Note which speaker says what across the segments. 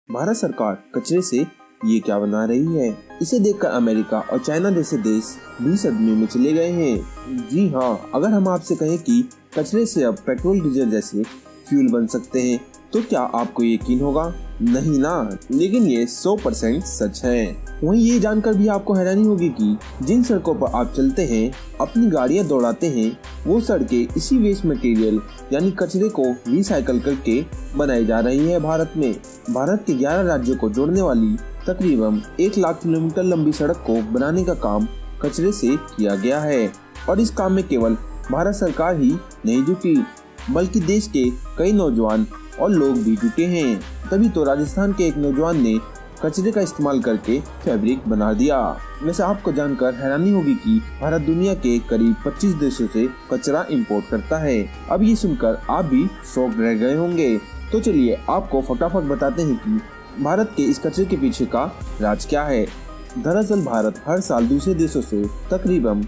Speaker 1: भारत सरकार कचरे से ये क्या बना रही है। इसे देखकर अमेरिका और चाइना जैसे देश भी सदमे में चले गए हैं। जी हाँ, अगर हम आपसे कहें कि कचरे से अब पेट्रोल डीजल जैसे फ्यूल बन सकते हैं तो क्या आपको यकीन होगा? नहीं ना, लेकिन ये 100% सच है। वहीं ये जानकर भी आपको हैरानी होगी कि जिन सड़कों पर आप चलते हैं, अपनी गाड़ियां दौड़ाते हैं, वो सड़कें इसी वेस्ट मटेरियल यानी कचरे को रिसाइकल करके बनाई जा रही है। भारत के 11 राज्यों को जोड़ने वाली तकरीबन 1 लाख किलोमीटर लंबी सड़क को बनाने का काम कचरे से किया गया है। और इस काम में केवल भारत सरकार ही नहीं जुटी, बल्कि देश के कई नौजवान और लोग भी जुटे हैं। तभी तो राजस्थान के एक नौजवान ने कचरे का इस्तेमाल करके फैब्रिक बना दिया। वैसे आपको जानकर हैरानी होगी कि भारत दुनिया के करीब 25 देशों से कचरा इंपोर्ट करता है। अब ये सुनकर आप भी शॉक रह गए होंगे। तो चलिए आपको फटाफट बताते हैं कि भारत के इस कचरे के पीछे का राज क्या है। दरअसल भारत हर साल दूसरे देशों से तकरीबन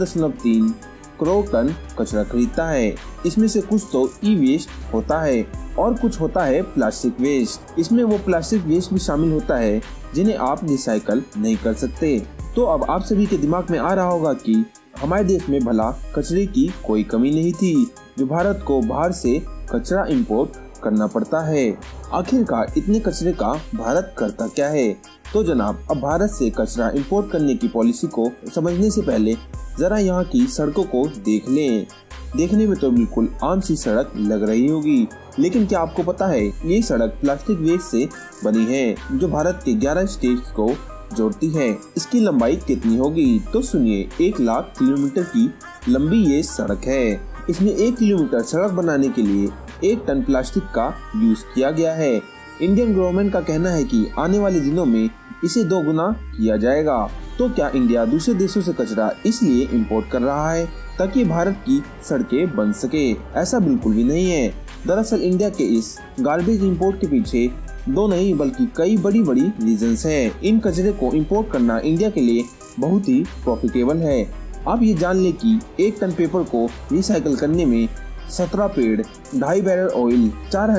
Speaker 1: 4.3 करोड़ टन कचरा खरीदता है। इसमें से कुछ तो ई वेस्ट होता है और कुछ होता है प्लास्टिक वेस्ट। इसमें वो प्लास्टिक वेस्ट भी शामिल होता है जिन्हें आप रिसाइकल नहीं कर सकते। तो अब आप सभी के दिमाग में आ रहा होगा कि हमारे देश में भला कचरे की कोई कमी नहीं थी, जो भारत को बाहर से कचरा इंपोर्ट करना पड़ता है। आखिरकार इतने कचरे का भारत करता क्या है? तो जनाब, अब भारत से कचरा इंपोर्ट करने की पॉलिसी को समझने से पहले जरा यहाँ की सड़कों को देख लें। देखने में तो बिल्कुल आम सी सड़क लग रही होगी, लेकिन क्या आपको पता है ये सड़क प्लास्टिक वेस्ट से बनी है जो भारत के 11 स्टेट्स को जोड़ती है। इसकी लंबाई कितनी होगी? तो सुनिए, 1 लाख किलोमीटर की लंबी ये सड़क है। इसमें 1 किलोमीटर सड़क बनाने के लिए 1 टन प्लास्टिक का यूज किया गया है। इंडियन गवर्नमेंट का कहना है कि आने वाले दिनों में इसे 2 गुना किया जाएगा। तो क्या इंडिया दूसरे देशों से कचरा इसलिए इंपोर्ट कर रहा है ताकि भारत की सड़कें बन सके? ऐसा बिल्कुल भी नहीं है। दरअसल इंडिया के इस गार्बेज इंपोर्ट के पीछे 2 नहीं बल्कि कई बड़ी रीजंस हैं। इन कचरे को इंपोर्ट करना इंडिया के लिए बहुत ही प्रॉफिटेबल है। आप ये जान ले कि 1 टन पेपर को रिसाइकल करने में 17 पेड़, 2.5 बैरल ऑयल,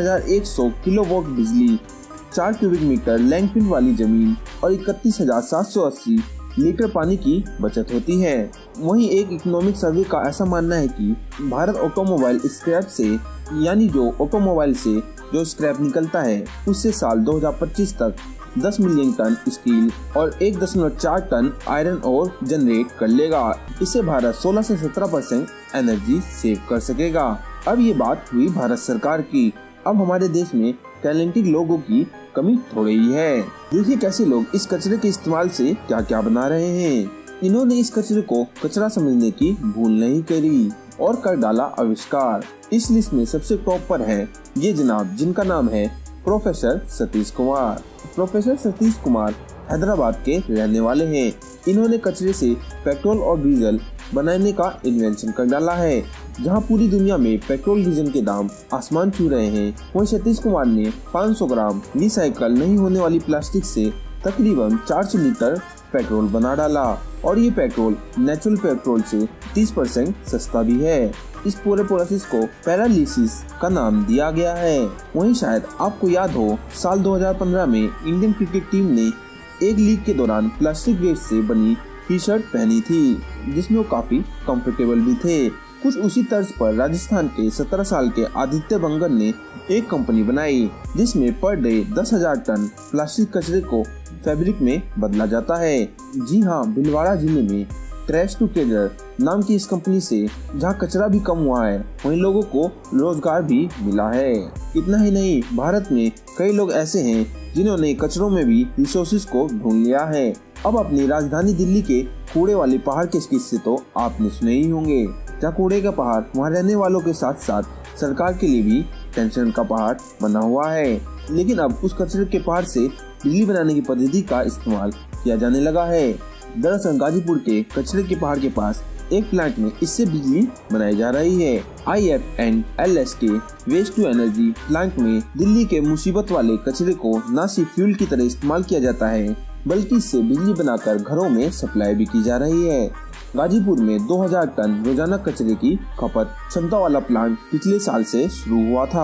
Speaker 1: 4100 किलोवाट बिजली, 4 क्यूबिक मीटर लैंडफिल वाली जमीन और 31,780 लीटर पानी की बचत होती है। वहीं एक इकोनॉमिक सर्वे का ऐसा मानना है कि भारत ऑटोमोबाइल स्क्रैप से यानी जो ऑटोमोबाइल से जो स्क्रैप निकलता है उससे साल 2025 तक 10 मिलियन टन स्टील और 1.4 टन आयरन ओर जनरेट कर लेगा। इससे भारत 16 से 17% एनर्जी सेव कर सकेगा। अब ये बात हुई भारत सरकार की। अब हमारे देश में टैलेंटेड लोगों की कमी थोड़ी ही है। देखिए कैसे लोग इस कचरे के इस्तेमाल से क्या क्या बना रहे हैं। इन्होंने इस कचरे को कचरा समझने की भूल नहीं करी और कर डाला आविष्कार। इस लिस्ट में सबसे टॉप पर है ये जनाब, जिनका नाम है प्रोफेसर सतीश कुमार। प्रोफेसर सतीश कुमार हैदराबाद के रहने वाले हैं। इन्होंने कचरे से पेट्रोल और डीजल बनाने का इन्वेंशन कर डाला है। जहां पूरी दुनिया में पेट्रोल डीजल के दाम आसमान छू रहे हैं, वहीं सतीश कुमार ने 500 ग्राम रिसाइकल नहीं होने वाली प्लास्टिक से तकरीबन 400 लीटर पेट्रोल बना डाला। और ये पेट्रोल नेचुरल पेट्रोल से 30% सस्ता भी है। इस पूरे प्रोसेस को पैरालिसिस का नाम दिया गया है। वहीं शायद आपको याद हो, साल 2015 में इंडियन क्रिकेट टीम ने एक लीग के दौरान प्लास्टिक वेस्ट से बनी टी शर्ट पहनी थी, जिसमें वो काफी कंफर्टेबल भी थे। कुछ उसी तर्ज पर राजस्थान के 17 साल के आदित्य बंगर ने एक कंपनी बनाई जिसमें पर डे 10,000 टन प्लास्टिक कचरे को फैब्रिक में बदला जाता है। जी हाँ, भिलवाड़ा जिले में ट्रैश टुगेदर नाम की इस कंपनी से जहाँ कचरा भी कम हुआ है, वहीं लोगों को रोजगार भी मिला है। इतना ही नहीं, भारत में कई लोग ऐसे हैं जिन्होंने कचरों में भी रिसोर्सेज को ढूंढ लिया है। अब अपनी राजधानी दिल्ली के कूड़े वाले पहाड़ के किस्से तो आपने सुने ही होंगे, जहाँ कूड़े का पहाड़ वहाँ रहने वालों के साथ साथ सरकार के लिए भी टेंशन का पहाड़ बना हुआ है। लेकिन अब उस कचरे के पहाड़ से बिजली बनाने की पद्धति का इस्तेमाल किया जाने लगा है। दरअसल गाजीपुर के कचरे के पहाड़ के पास एक प्लांट में इससे बिजली बनाई जा रही है। IFNLS के वेस्ट टू एनर्जी प्लांट में दिल्ली के मुसीबत वाले कचरे को न सिर्फ फ्यूल की तरह इस्तेमाल किया जाता है, बल्कि इससे बिजली बनाकर घरों में सप्लाई भी की जा रही है। गाजीपुर में 2000 टन रोजाना कचरे की खपत क्षमता वाला प्लांट पिछले साल से शुरू हुआ था।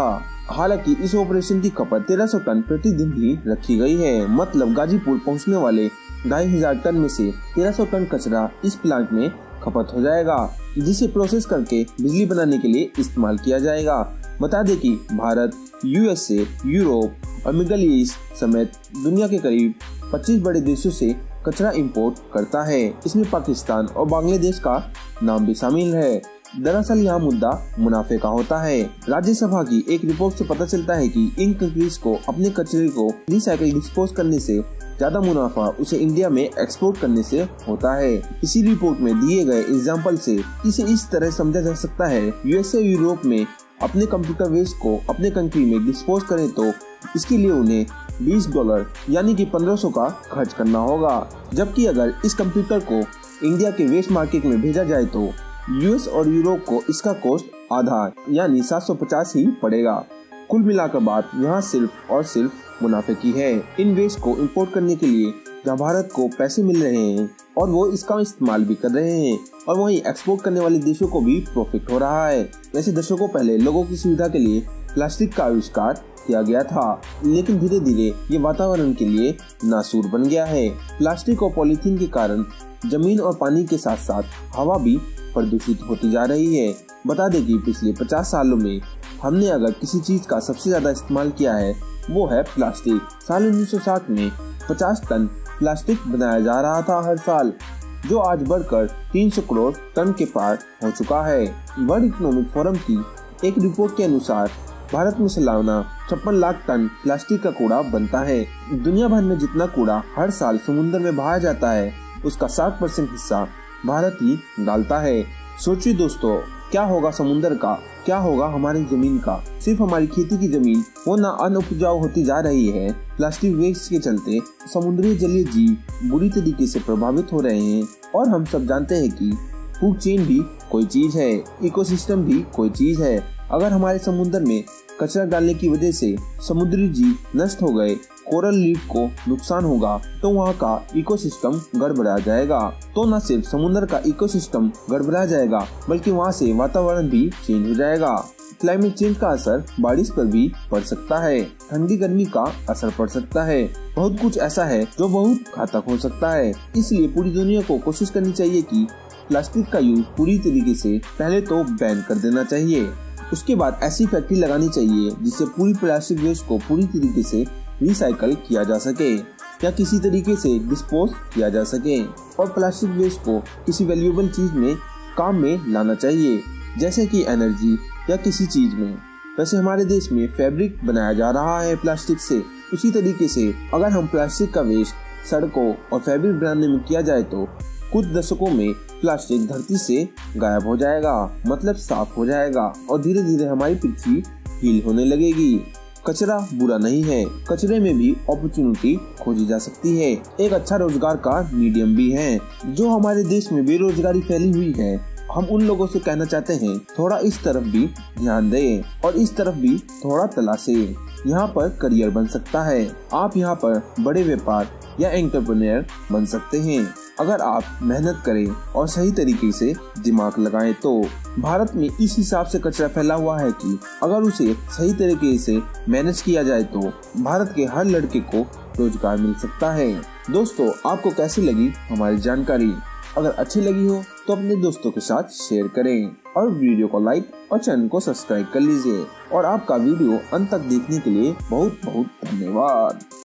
Speaker 1: हालांकि इस ऑपरेशन की खपत 1300 टन प्रतिदिन ही रखी गई है। मतलब गाजीपुर पहुंचने वाले 2500 टन में से 1300 टन कचरा इस प्लांट में खपत हो जाएगा, जिसे प्रोसेस करके बिजली बनाने के लिए इस्तेमाल किया जाएगा। बता दें कि भारत USA, यूरोप और मिडल ईस्ट समेत दुनिया के करीब 25 बड़े देशों से कचरा इंपोर्ट करता है। इसमें पाकिस्तान और बांग्लादेश का नाम भी शामिल है। दरअसल यहाँ मुद्दा मुनाफे का होता है। राज्यसभा की एक रिपोर्ट से पता चलता है कि इन कंट्रीज को अपने कचरे को रिसाइकिल डिस्पोज करने से ज्यादा मुनाफा उसे इंडिया में एक्सपोर्ट करने से होता है। इसी रिपोर्ट में दिए गए एग्जाम्पल से इसे इस तरह समझा जा सकता है, USA यूरोप में अपने कंप्यूटर वेस्ट को अपने कंट्री में डिस्पोज करें तो इसके लिए उन्हें $20 यानी कि 1500 का खर्च करना होगा, जबकि अगर इस कंप्यूटर को इंडिया के वेस्ट मार्केट में भेजा जाए तो US और यूरोप को इसका कॉस्ट आधा यानी 750 ही पड़ेगा। कुल मिलाकर बात यहाँ सिर्फ और सिर्फ मुनाफे की है। इन वेस्ट को इंपोर्ट करने के लिए जहाँ भारत को पैसे मिल रहे हैं और वो इसका इस्तेमाल भी कर रहे हैं, और वहीं एक्सपोर्ट करने वाले देशों को भी प्रॉफिट हो रहा है। वैसे दशकों पहले लोगों की सुविधा के लिए प्लास्टिक का आविष्कार किया गया था, लेकिन धीरे धीरे ये वातावरण के लिए नासूर बन गया है। प्लास्टिक और पॉलीथीन के कारण जमीन और पानी के साथ साथ हवा भी प्रदूषित होती जा रही है। बता दें कि पिछले 50 सालों में हमने अगर किसी चीज का सबसे ज्यादा इस्तेमाल किया है वो है प्लास्टिक। साल 1960 में 50 टन प्लास्टिक बनाया जा रहा था हर साल, जो आज बढ़कर 300 करोड़ टन के पार हो चुका है। वर्ल्ड इकोनॉमिक फोरम की एक रिपोर्ट के अनुसार भारत में सालाना 56 लाख टन प्लास्टिक का कूड़ा बनता है। दुनिया भर में जितना कूड़ा हर साल समुद्र में बहाया जाता है उसका 60% हिस्सा भारत ही डालता है। सोचिए दोस्तों, क्या होगा समुद्र का, क्या होगा हमारी जमीन का। सिर्फ हमारी खेती की जमीन वो ना अनउपजाऊ होती जा रही है, प्लास्टिक वेस्ट के चलते समुद्री जलीय जीव बुरी तरीके से प्रभावित हो रहे हैं। और हम सब जानते हैं कि फूड चेन भी कोई चीज है, इकोसिस्टम भी कोई चीज है। अगर हमारे समुद्र में कचरा डालने की वजह से समुद्री जीव नष्ट हो गए, कोरल रीफ को नुकसान होगा, तो वहाँ का इकोसिस्टम गड़बड़ा जाएगा। तो न सिर्फ समुद्र का इकोसिस्टम गड़बड़ा जाएगा बल्कि वहाँ से वातावरण भी चेंज हो जाएगा। क्लाइमेट चेंज का असर बारिश पर भी पड़ सकता है, ठंडी गर्मी का असर पड़ सकता है। बहुत कुछ ऐसा है जो बहुत घातक हो सकता है। इसलिए पूरी दुनिया को कोशिश करनी चाहिए कि प्लास्टिक का यूज पूरी तरीके से पहले तो बैन कर देना चाहिए। उसके बाद ऐसी फैक्ट्री लगानी चाहिए जिससे पूरी प्लास्टिक वेस्ट को पूरी तरीके से रिसाइकल किया जा सके या किसी तरीके से डिस्पोज किया जा सके, और प्लास्टिक वेस्ट को किसी वैल्यूएबल चीज में काम में लाना चाहिए, जैसे कि एनर्जी या किसी चीज में। वैसे हमारे देश में फैब्रिक बनाया जा रहा है प्लास्टिक से, उसी तरीके से अगर हम प्लास्टिक का वेस्ट सड़कों और फैब्रिक बनाने में किया जाए तो कुछ दशकों में प्लास्टिक धरती से गायब हो जाएगा, मतलब साफ हो जाएगा, और धीरे धीरे हमारी पृथ्वी हील होने लगेगी। कचरा बुरा नहीं है, कचरे में भी अपॉर्चुनिटी खोजी जा सकती है। एक अच्छा रोजगार का मीडियम भी है। जो हमारे देश में बेरोजगारी फैली हुई है, हम उन लोगों से कहना चाहते हैं थोड़ा इस तरफ भी ध्यान दें और इस तरफ भी थोड़ा तलाशें। यहाँ पर करियर बन सकता है। आप यहाँ पर बड़े व्यापार या एंटरप्रेन्योर बन सकते हैं अगर आप मेहनत करें और सही तरीके से दिमाग लगाएं तो। भारत में इस हिसाब से कचरा फैला हुआ है कि अगर उसे सही तरीके से मैनेज किया जाए तो भारत के हर लड़के को रोजगार मिल सकता है। दोस्तों, आपको कैसी लगी हमारी जानकारी? अगर अच्छी लगी हो तो अपने दोस्तों के साथ शेयर करें और वीडियो को लाइक और चैनल को सब्सक्राइब कर लीजिए। और आपका वीडियो अंत तक देखने के लिए बहुत बहुत धन्यवाद।